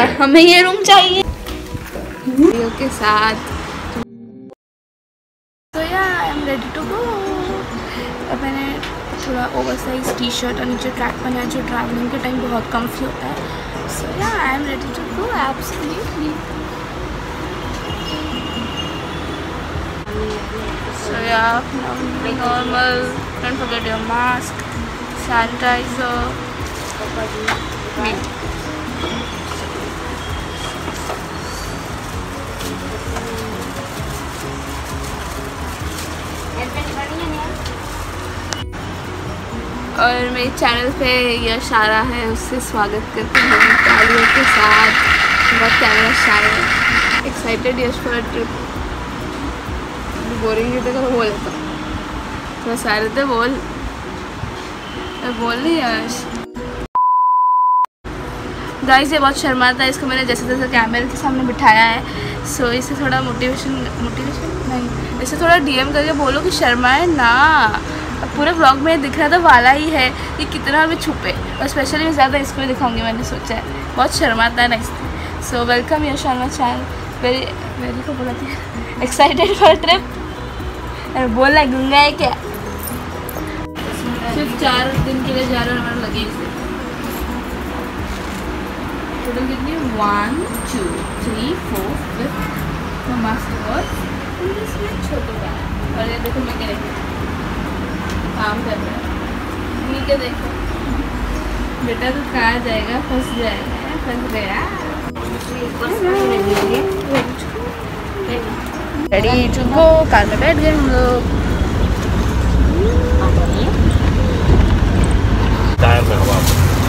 हमें ये रूम चाहिए के साथ। तो या I am ready to go. अब मैंने थोड़ा ओवरसाइज टी शर्ट और नीचे ट्रैक पहना है जो ट्रैवलिंग के टाइम बहुत कम्फी होता है। So yeah I am ready to go absolutely. So yeah normal, don't forget your mask, sanitizer. और मेरे चैनल पे यश आ रहा है, उससे स्वागत करते हैं तालियों के साथ। बहुत कैमरा शाय है, excited Yash for a trip. Boring है तो बोल लेता तो सारे थे बोल नहीं यश। गाइस ये बहुत शर्माता है, इसको मैंने जैसे जैसे कैमरे के सामने बिठाया है। सो इसे थोड़ा मोटिवेशन नहीं, इसे थोड़ा डीएम करके बोलो कि शर्माए ना। पूरे व्लॉग में दिख रहा था वाला ही है कि कितना भी छुपे, और स्पेशली मैं ज़्यादा इसको दिखाऊंगी मैंने सोचा है, बहुत शर्माता है ना इसलिए। So welcome Yash on my channel. Very को बोला था एक्साइटेड फॉर ट्रिप। बोल रहा गंगा है क्या? सिर्फ 4 दिन के लिए जा रहे हो हमारे लगेज से। टोटल कितनी? 1 2 3 4 5 मास्क और इसमें छोटे का। और ये देखो मैं क्या काम कर रहा है, ठीक है। देखो बेटा तो कहाँ जाएगा, फंस जाएगा, फंस गया। Ready to go. कार में बैठ गए हम लोग। टायर में हवा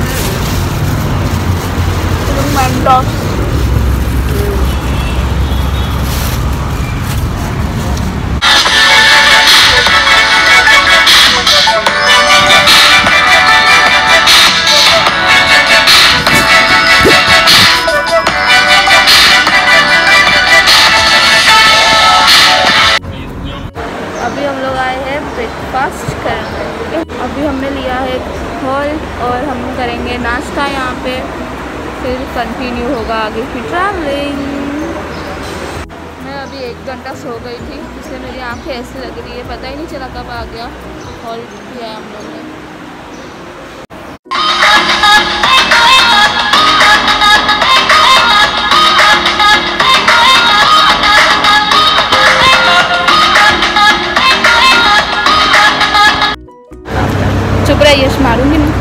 ब्रेकफास्ट करने। अभी हमने लिया है हॉल और हम करेंगे नाश्ता यहाँ पे, फिर कंटिन्यू होगा आगे की ट्रैवलिंग। मैं अभी 1 घंटा सो गई थी, इसलिए मेरी आंखें ऐसे लग रही है, पता ही नहीं चला कब आ गया। हॉल किया है हम लोग ने। चुप रहा, यश मारूंगी मैं।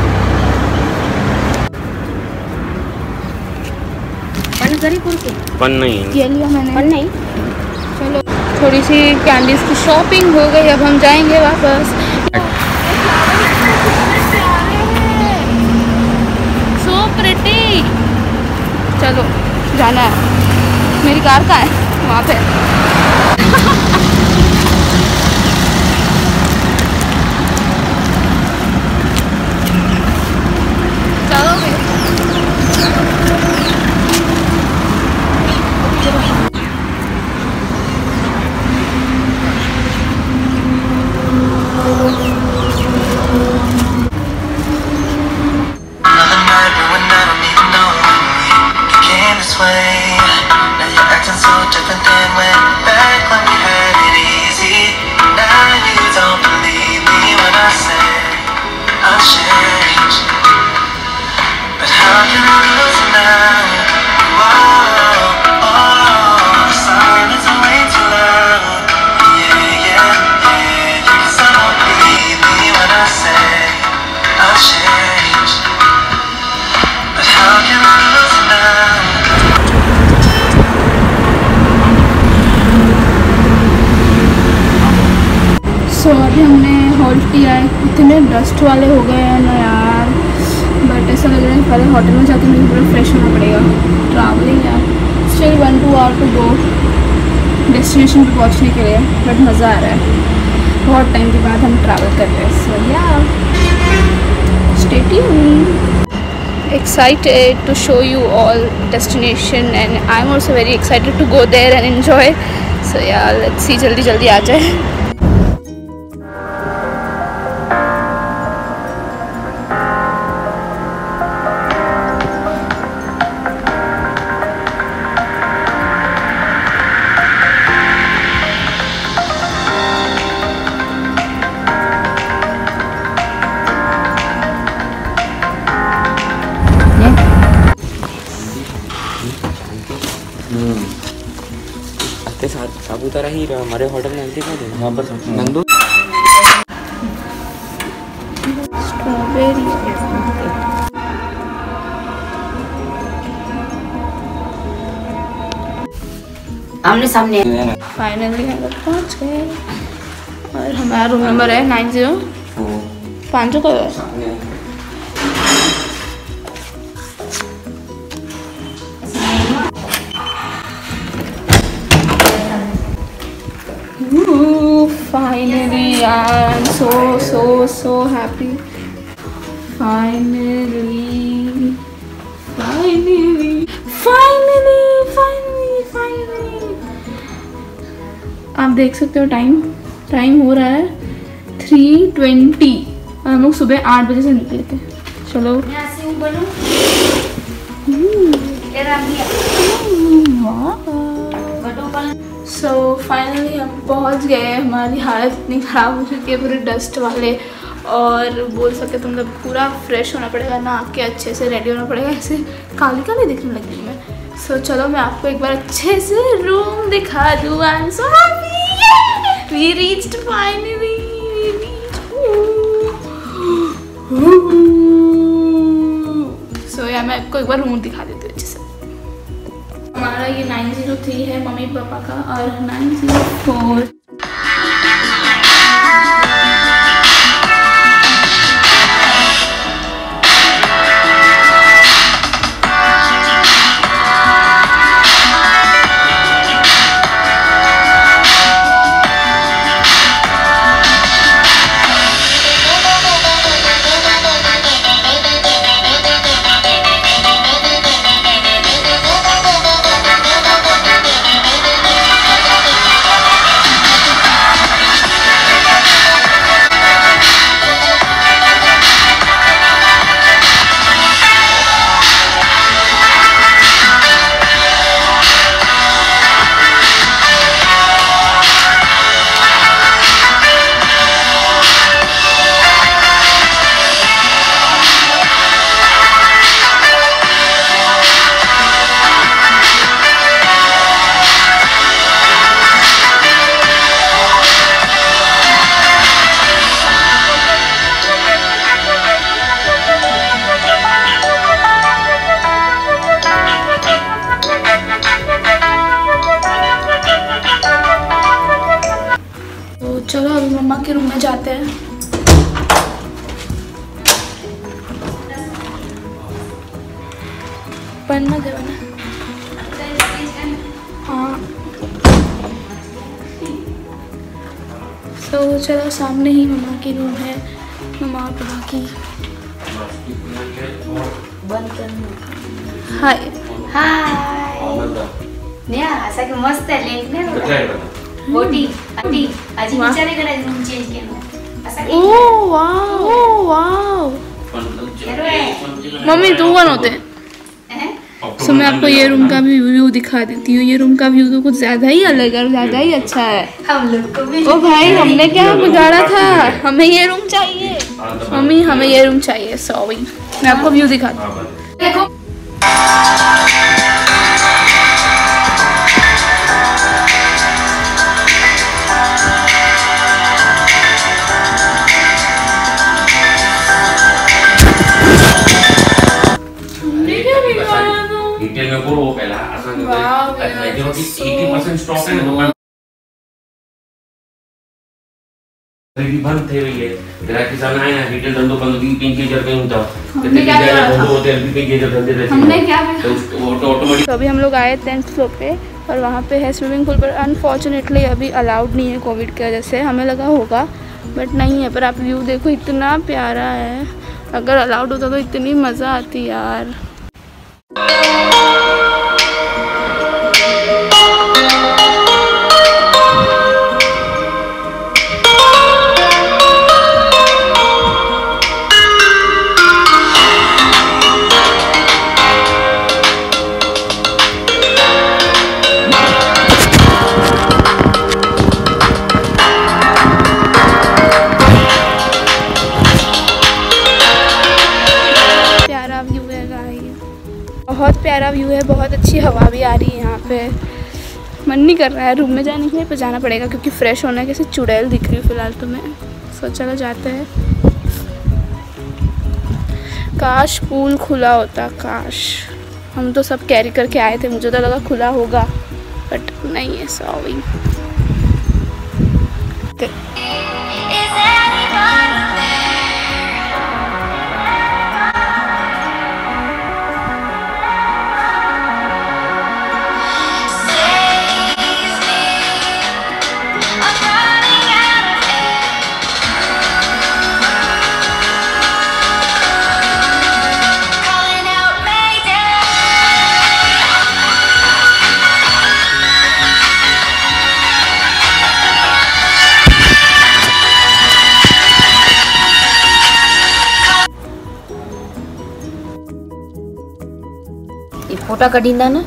पन नहीं ये लिया मैंने। पन नहीं। चलो थोड़ी सी कैंडीज की शॉपिंग हो गई, अब हम जाएंगे वापस। So pretty. चलो जाना है। मेरी कार कहाँ है? वहाँ पे। अभी हमने हॉल्ट किया है। इतने डस्ट वाले हो गए हैं ना यार, बट ऐसा लग रहा है पहले होटल में जाके मुझे पूरा फ्रेश होना पड़ेगा। ट्रैवलिंग यार, still 1-2 hour to go destination पर पहुंचने के लिए, बट मज़ा आ रहा है। बहुत टाइम के बाद हम ट्रैवल कर रहे हैं। So yeah stay tuned. Excited to show you all destination and I'm also very excited to go there and enjoy. So yeah, let's see जल्दी जल्दी आ जाए। सापुतारा ही हमारे होटल नजदीक है, वहाँ पर नंदू स्ट्रॉबेरी। आमने सामने। फाइनली हम लोग पहुँच गए और हमारा रूम नंबर है 90। 500 का है। Finally, I'm so happy. Finally. आप देख सकते हो टाइम हो रहा है 3:20 और हम लोग सुबह 8 बजे से निकले थे। चलो सो फाइनली हम पहुंच गए। हमारी हालत इतनी ख़राब हो चुकी है पूरे डस्ट वाले, और बोल सकते तुम लोग पूरा फ्रेश होना पड़ेगा, नहा के अच्छे से रेडी होना पड़ेगा, ऐसे काली काली दिखने लगी मैं। सो चलो मैं आपको एक बार अच्छे से रूम दिखा दूँ। I am so happy we reached finally. So यार मैं आपको एक बार रूम दिखा देती हूँ अच्छे से। हमारा ये 903 है मम्मी पापा का, और 904 चलो अभी मम्मा के रूम में जाते हैं। पढ़ना देवाना। हाँ तो चलो सामने ही मम्मा की रूम है, मम्मा पापा की। हाय असा की मस्त आहे लेक नाही बोटी आधी विचारे करायचं रूम चेंज केलं असा की ओ वाव मम्मी तू कौन होते हैं। सो मैं आपको ये रूम का भी व्यू दिखा देती हूँ। ये रूम का व्यू तो कुछ ज़्यादा ही अलग है, ज़्यादा ही अच्छा है। हम लोग को भी ओ भाई हमने क्या बिगाड़ा था, हमें ये रूम चाहिए मम्मी, हमें ये रूम चाहिए। सॉरी मैं आपको व्यू दिखाती हूँ। देखो डिटेल में बोलो पहला असं मेजॉरिटी 80% स्टॉक है दुकान खरीदी बंद थे भैया ग्राहक किसान आए ना रिटेल धंधो बंद की 5000 कहीं होता कितने ज्यादा धंधो होते हैं 5000 धंधे रहते हमने क्या तो ऑटोमेटिक। तो अभी हम लोग आए 10th फ्लोर पे और वहाँ पे है स्विमिंग पूल, पर अनफॉर्चुनेटली अभी अलाउड नहीं है कोविड की वजह से। हमें लगा होगा बट नहीं है। पर आप व्यू देखो इतना प्यारा है, अगर अलाउड होता तो इतनी मज़ा आती यार। बहुत प्यारा व्यू है, बहुत अच्छी हवा भी आ रही है यहाँ पे। मन नहीं कर रहा है रूम में जाने के लिए, पर जाना पड़ेगा क्योंकि फ्रेश होना है। कैसे चुड़ैल दिख रही हूँ फिलहाल तो मैं। चलो जाते हैं। काश पूल खुला होता, काश। हम तो सब कैरी करके आए थे, मुझे तो लगा खुला होगा बट नहीं है। सॉरी। फोटा कढींदा न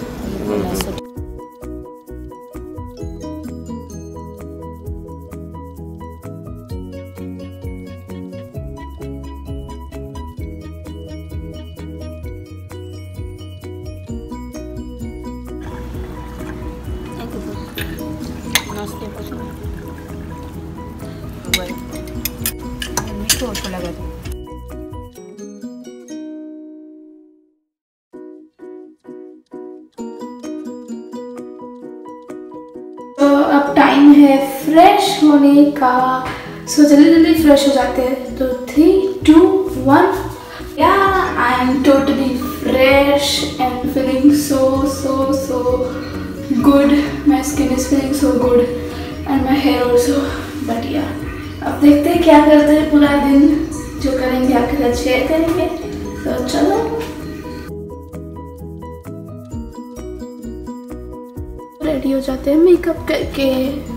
मीठो लगा। तो अब टाइम है फ्रेश होने का। सो जल्दी जल्दी फ्रेश हो जाते हैं। तो 3, 2, 1 yeah I am totally fresh and feeling so good. My skin is feeling so good and my hair also. But yeah, अब देखते हैं क्या करते हैं पूरा दिन। जो करेंगे आपके साथ शेयर करेंगे। तो चलो रेडी हो जाते हैं मेकअप करके।